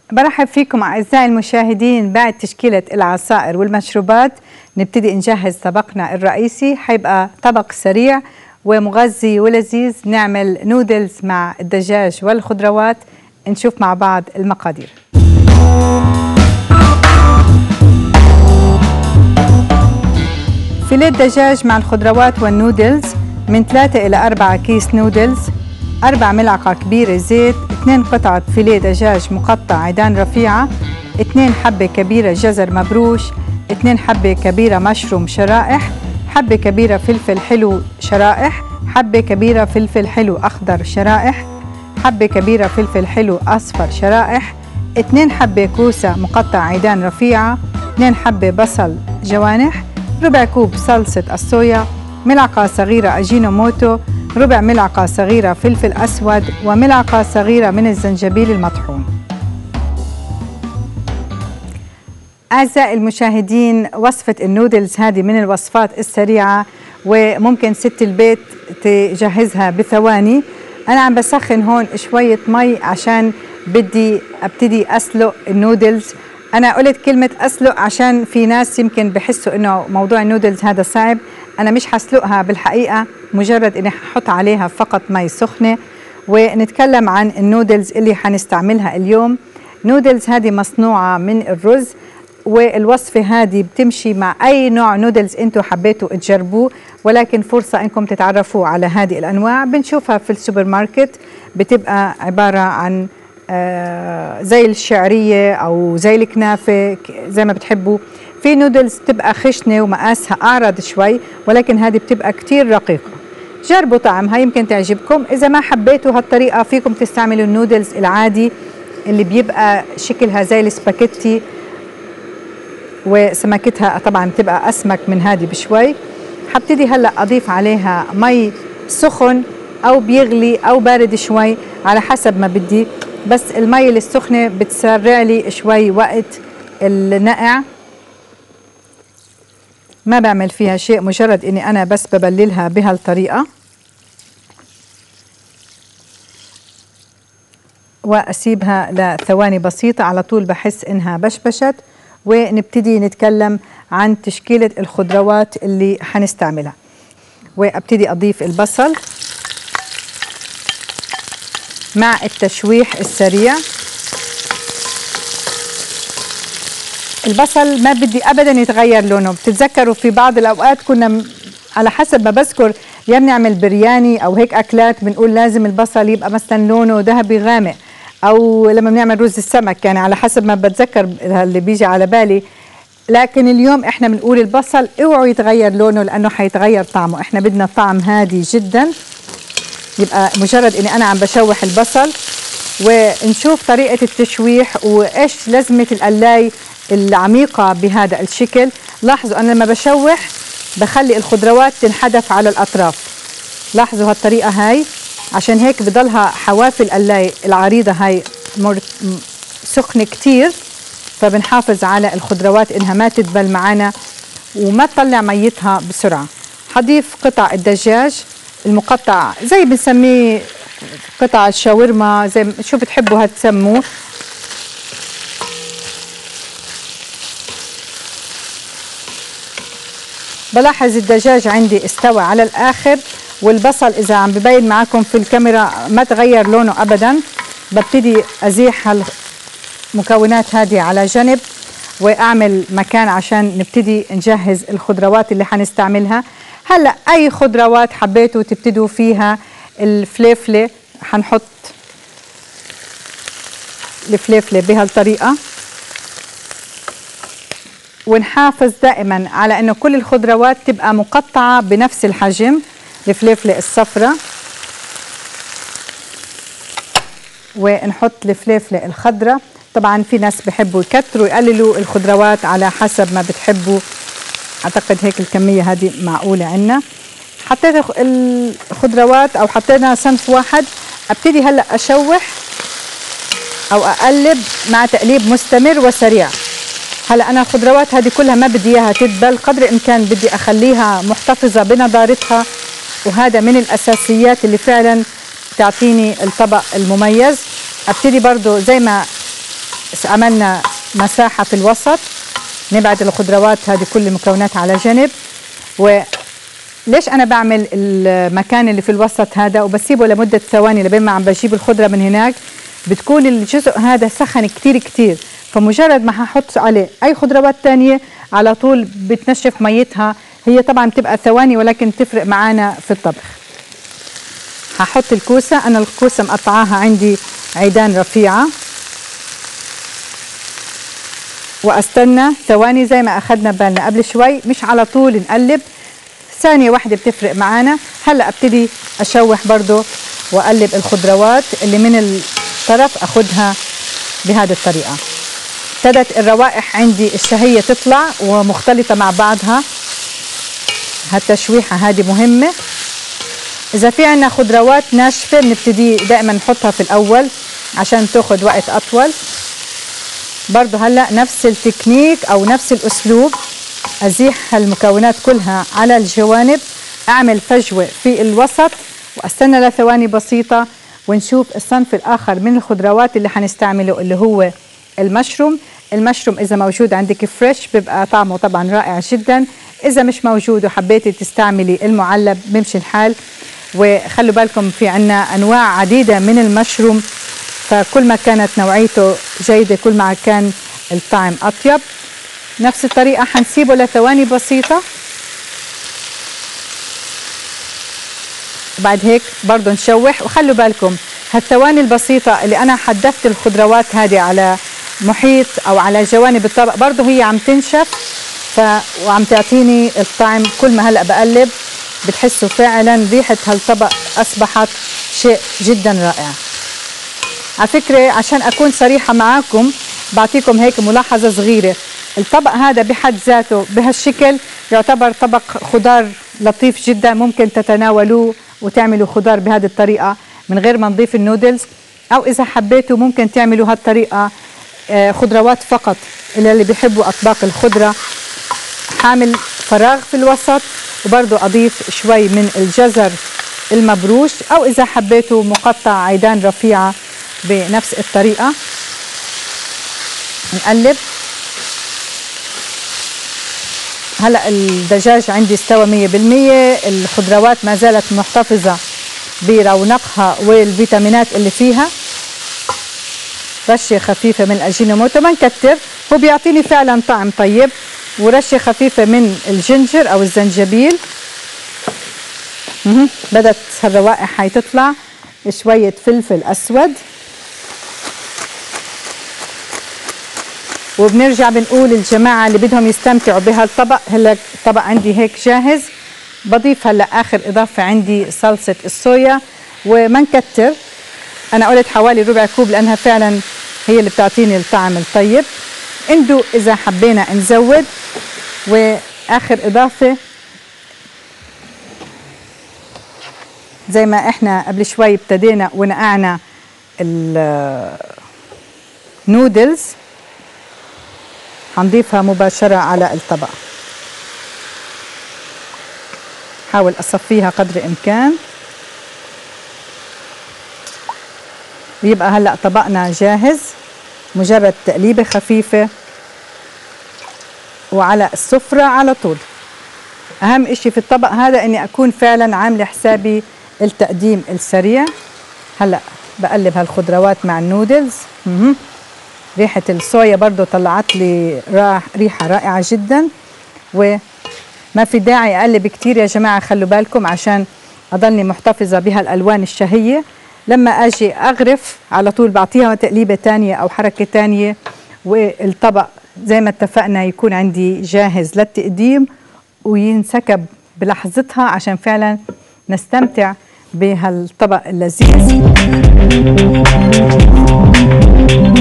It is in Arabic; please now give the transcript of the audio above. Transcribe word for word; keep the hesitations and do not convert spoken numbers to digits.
برحب فيكم أعزائي المشاهدين. بعد تشكيلة العصائر والمشروبات نبتدي نجهز طبقنا الرئيسي. حيبقى طبق سريع ومغذي ولذيذ. نعمل نودلز مع الدجاج والخضروات. نشوف مع بعض المقادير. فيليه دجاج مع الخضروات والنودلز من ثلاثة إلى أربعة كيس نودلز، أربع ملعقة كبيرة زيت، اثنين قطعة فيليه دجاج مقطع عيدان رفيعة، اثنين حبة كبيرة جزر مبروش، اثنين حبة كبيرة مشروم شرائح، حبة كبيرة فلفل حلو شرائح، حبة كبيرة فلفل حلو أخضر شرائح، حبة كبيرة فلفل حلو أصفر شرائح، اثنين حبة كوسة مقطع عيدان رفيعة، اثنين حبة بصل جوانح، ربع كوب صلصة الصويا، ملعقة صغيرة أجينوموتو، ربع ملعقة صغيرة فلفل أسود، وملعقة صغيرة من الزنجبيل المطحون. أعزائي المشاهدين، وصفة النودلز هذه من الوصفات السريعة وممكن ست البيت تجهزها بثواني. أنا عم بسخن هون شوية مي عشان بدي أبتدي أسلق النودلز. أنا قلت كلمة أسلق عشان في ناس يمكن بحسوا إنه موضوع النودلز هذا صعب. أنا مش حسلقها بالحقيقة، مجرد إني ححط عليها فقط مي سخنة. ونتكلم عن النودلز اللي حنستعملها اليوم. نودلز هذه مصنوعة من الرز، والوصفة هذه بتمشي مع أي نوع نودلز أنتوا حبيتوا تجربوه، ولكن فرصة إنكم تتعرفوا على هذه الأنواع. بنشوفها في السوبر ماركت، بتبقى عبارة عن آه زي الشعرية أو زي الكنافة زي ما بتحبوا. في نودلز تبقى خشنة ومقاسها أعرض شوي، ولكن هذه بتبقى كتير رقيقة. جربوا طعمها يمكن تعجبكم. إذا ما حبيتوا هالطريقة فيكم تستعملوا النودلز العادي اللي بيبقى شكلها زي السباكيتي، وسمكتها طبعا بتبقى أسمك من هذه بشوي. حبتدي هلأ أضيف عليها مي سخن أو بيغلي أو بارد شوي على حسب ما بدي، بس المي السخنة بتسرع لي شوي وقت النقع. ما بعمل فيها شيء، مجرد اني انا بس ببللها بهالطريقة واسيبها لثواني بسيطة. على طول بحس انها بشبشت، ونبتدي نتكلم عن تشكيلة الخضروات اللي حنستعملها. وابتدي اضيف البصل مع التشويح السريع. البصل ما بدي ابدا يتغير لونه. بتتذكروا في بعض الاوقات كنا على حسب ما بذكر يا بنعمل برياني او هيك اكلات بنقول لازم البصل يبقى مثلا لونه ذهبي غامق، او لما بنعمل رز السمك، يعني على حسب ما بتذكر اللي بيجي على بالي. لكن اليوم احنا بنقول البصل اوعوا يتغير لونه لانه حيتغير طعمه. احنا بدنا طعم هادي جدا، يبقى مجرد اني انا عم بشوح البصل. ونشوف طريقة التشويح وايش لازمة القلاي العميقة بهذا الشكل. لاحظوا أنا لما بشوح بخلي الخضروات تنحدف على الأطراف. لاحظوا هالطريقة هاي، عشان هيك بضلها حواف القلاي العريضة هاي سخنة كتير، فبنحافظ على الخضروات إنها ما تدبل معنا وما تطلع ميتها بسرعة. حضيف قطع الدجاج المقطع زي بنسميه قطع الشاورما، زي شو بتحبوا هتسموه. بلاحظ الدجاج عندي استوى على الآخر، والبصل إذا عم ببين معكم في الكاميرا ما تغير لونه أبدا. ببتدي أزيح المكونات هذه على جنب وأعمل مكان عشان نبتدي نجهز الخضروات اللي حنستعملها. هلأ أي خضروات حبيتوا تبتدوا فيها. الفليفلة حنحط الفليفلة بهالطريقة، ونحافظ دائما على انه كل الخضروات تبقى مقطعة بنفس الحجم. الفليفلة الصفراء، ونحط الفليفلة الخضراء. طبعا في ناس بحبوا يكتروا يقللوا الخضروات على حسب ما بتحبوا. اعتقد هيك الكمية هذه معقولة عنا. حطيت الخضروات او حطينا صنف واحد. ابتدي هلا اشوح او اقلب مع تقليب مستمر وسريع. هلا انا الخضروات هذه كلها ما بدي اياها تدبل، قدر الامكان بدي اخليها محتفظه بنضارتها، وهذا من الاساسيات اللي فعلا تعطيني الطبق المميز. ابتدي برضو زي ما عملنا مساحة في الوسط، نبعد الخضروات هذه كل المكونات على جنب. وليش أنا بعمل المكان اللي في الوسط هذا وبسيبه لمدة ثواني لبين ما عم بجيب الخضرة من هناك؟ بتكون الجزء هذا سخن كتير كتير، فمجرد ما هحط عليه أي خضروات تانية على طول بتنشف ميتها. هي طبعا بتبقى ثواني ولكن تفرق معانا في الطبخ. هحط الكوسة، أنا الكوسة مقطعاها عندي عيدان رفيعة، واستنى ثواني زي ما اخذنا بالنا قبل شوي، مش على طول نقلب، ثانية واحدة بتفرق معانا. هلا ابتدي اشوح برضو واقلب الخضروات اللي من الطرف، اخذها بهذه الطريقة. ابتدت الروائح عندي الشهية تطلع ومختلطة مع بعضها. هالتشويحة هذه مهمة. اذا في عنا خضروات ناشفة بنبتدي دائما نحطها في الاول عشان تاخذ وقت اطول. برضو هلأ نفس التكنيك أو نفس الأسلوب، أزيح المكونات كلها على الجوانب، أعمل فجوة في الوسط وأستنى لثواني بسيطة، ونشوف الصنف الآخر من الخضروات اللي حنستعمله اللي هو المشروم. المشروم إذا موجود عندك فريش بيبقى طعمه طبعا رائع جدا، إذا مش موجود وحبيتي تستعملي المعلب بيمشي الحال. وخلوا بالكم في عنا أنواع عديدة من المشروم، فكل ما كانت نوعيته جيدة كل ما كان الطعم أطيب. نفس الطريقة حنسيبه لثواني بسيطة، بعد هيك برضو نشوح. وخلوا بالكم هالثواني البسيطة اللي أنا حدفت الخضروات هذه على محيط أو على جوانب الطبق برضو هي عم تنشف ف... وعم تعطيني الطعم. كل ما هلأ بقلب بتحسوا فعلا ريحة هالطبق أصبحت شيء جدا رائع. على فكرة عشان أكون صريحة معاكم بعطيكم هيك ملاحظة صغيرة، الطبق هذا بحد ذاته بهالشكل يعتبر طبق خضار لطيف جدا، ممكن تتناولوه وتعملوا خضار بهذه الطريقة من غير ما نضيف النودلز، أو إذا حبيتوا ممكن تعملوا هالطريقة خضروات فقط اللي بيحبوا أطباق الخضرة. حامل فراغ في الوسط وبرضو أضيف شوي من الجزر المبروش، أو إذا حبيتوا مقطع عيدان رفيعة بنفس الطريقة. نقلب. هلأ الدجاج عندي استوى مية بالمية، الخضروات ما زالت محتفظة برونقها والفيتامينات اللي فيها. رشة خفيفة من الأجينوموتو، ما نكتر، هو بيعطيني فعلا طعم طيب. ورشة خفيفة من الجنجر أو الزنجبيل. بدت هالروائح هاي تطلع. شوية فلفل أسود، وبنرجع بنقول الجماعة اللي بدهم يستمتعوا بهالطبق. هلا الطبق عندي هيك جاهز. بضيف هلا آخر إضافة عندي صلصة الصويا، وما نكتر، أنا قلت حوالي ربع كوب لأنها فعلا هي اللي بتعطيني الطعم الطيب. ندوق إذا حبينا نزود. وآخر إضافة زي ما إحنا قبل شوي ابتدينا ونقعنا النودلز، هنضيفها مباشرة على الطبق. حاول أصفيها قدر الإمكان. ويبقى هلأ طبقنا جاهز، مجرد تقليبة خفيفة وعلى السفرة على طول. أهم إشي في الطبق هذا إني أكون فعلا عاملة حسابي التقديم السريع. هلأ بقلب هالخضروات مع النودلز. مه. ريحة الصويا برضو طلعت لي ريحة رائعة جدا، وما في داعي أقلب كتير يا جماعة. خلوا بالكم عشان أضلني محتفظة بهالألوان الشهية. لما أجي أغرف على طول بعطيها تقليبة تانية أو حركة تانية، والطبق زي ما اتفقنا يكون عندي جاهز للتقديم وينسكب بلحظتها عشان فعلا نستمتع بهالطبق اللذيذ.